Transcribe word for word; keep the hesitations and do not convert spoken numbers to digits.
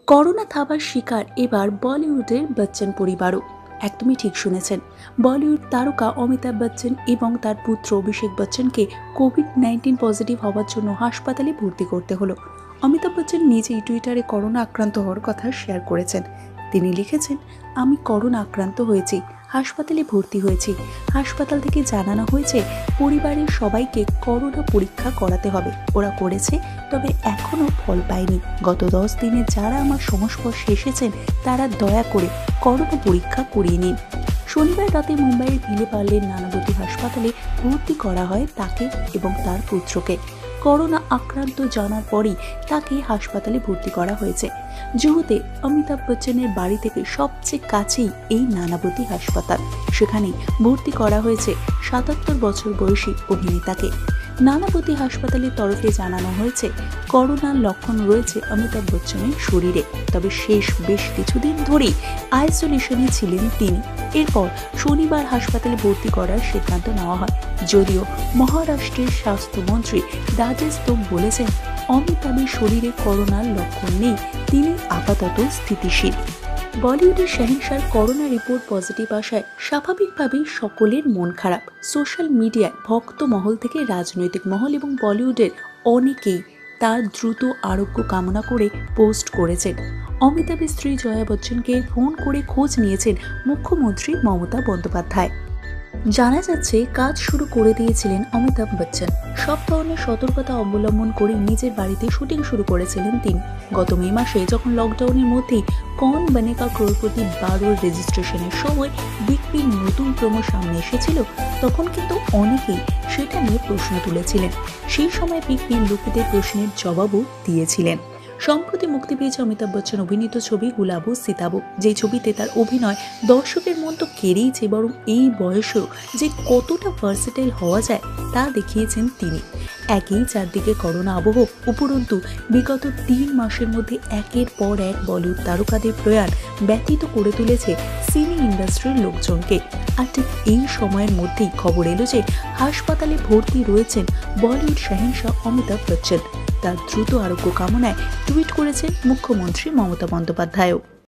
Corona থাবার শিকার এবার বলিউডের বচ্চন পরিবারও। একদমই ঠিক শুনেছেন, বলিউড তারকা অমিতাভ বচ্চন এবং তার পুত্র অভিষেক বচ্চনকে কোভিড নাইন্টিন পজিটিভ হওয়ার জন্য হাসপাতালে ভর্তি করতে হলো। অমিতাভ বচ্চন নিজেই টুইটারে করোনা আক্রান্ত হওয়ার কথা শেয়ার করেছেন। তিনি লিখেছেন, আমি করোনা আক্রান্ত হয়েছি, হাসপাতালে ভর্তি হয়েছি। হাসপাতাল থেকে জানানো হয়েছে পরিবারের সবাইকে করোনা পরীক্ষা করাতে হবে। ওরা করেছে, তবে এখনো ফল পায়নি। গত দশ দিনে যারা আমার সংস্পর্শে এসেছেন তারা দয়া করে করোনা পরীক্ষা করিয়ে নিন। শনিবার রাতে মুম্বাইয়ের ভিলেপার্লের নানাবতী হাসপাতালে ভর্তি করা হয় তাকে এবং তার পুত্রকে। করোনা আক্রান্ত জানার পরই তাকে হাসপাতালে ভর্তি করা হয়েছে। জুহুতে অমিতাভ বচ্চনের বাড়ি থেকে সবচেয়ে কাছেই এই নানাবতী হাসপাতাল। সেখানে ভর্তি করা হয়েছে সাতাত্তর বছর বয়সী অভিনেতাকে। নানাবতী হাসপাতালের তরফে জানানো হয়েছে করোনার লক্ষণ রয়েছে অমিতাভ বচ্চনের শরীরে, তবে শেষ বেশ কিছুদিন ধরেই আইসোলেশনে ছিলেন তিনি। এরপর শনিবার হাসপাতালে ভর্তি করার সিদ্ধান্ত নেওয়া হয়। যদিও মহারাষ্ট্রের স্বাস্থ্যমন্ত্রী রাজেশ তোপ বলেছেন অমিতাভের শরীরে করোনার লক্ষণ নেই, তিনি আপাতত স্থিতিশীল। বলিউডের শাহিনশার করোনা রিপোর্ট পজিটিভ আসায় স্বাভাবিকভাবেই সকলের মন খারাপ। সোশ্যাল মিডিয়ায় ভক্ত মহল থেকে রাজনৈতিক মহল এবং বলিউডের অনেকেই তার দ্রুত আরোগ্য কামনা করে পোস্ট করেছেন। অমিতাভের স্ত্রী জয়া বচ্চনকে ফোন করে খোঁজ নিয়েছেন মুখ্যমন্ত্রী মমতা বন্দ্যোপাধ্যায়। জানা যাচ্ছে কাজ শুরু করে দিয়েছিলেন অমিতাভ বচ্চন। সব ধরনের সতর্কতা অবলম্বন করে নিজের বাড়িতে শুটিং শুরু করেছিলেন তিনি। গত মে মাসে যখন লকডাউনের মধ্যেই কন বনেগা ক্রোরপতি বারোর রেজিস্ট্রেশনের সময় বিগ বির নতুন প্রোমো সামনে এসেছিল, তখন কিন্তু অনেকেই সেটা নিয়ে প্রশ্ন তুলেছিলেন। সেই সময় বিগ বির লোকেদের প্রশ্নের জবাবও দিয়েছিলেন। সম্প্রতি মুক্তি পেয়েছে অমিতাভ বচ্চন অভিনীত ছবি গুলাবো সিতাবো, যে ছবিতে তার অভিনয় দর্শকের মন তো কেড়েইছে, বরং এই বয়সেও যে কতটা ভার্সেটাইল হওয়া যায় তা দেখিয়েছেন তিনি। একই চারদিকে করোনা আবহ, উপরন্তু বিগত তিন মাসের মধ্যে একের পর এক বলিউড তারকাদের প্রয়াণ ব্যতীত করে তুলেছে সিনে ইন্ডাস্ট্রির লোকজনকে। আর ঠিক এই সময়ের মধ্যেই খবর এলো যে হাসপাতালে ভর্তি রয়েছেন বলিউড শাহিনশাহ অমিতাভ বচ্চন। তার দ্রুত আরোগ্য কামনায় টুইট করেছেন মুখ্যমন্ত্রী মমতা বন্দ্যোপাধ্যায়ও।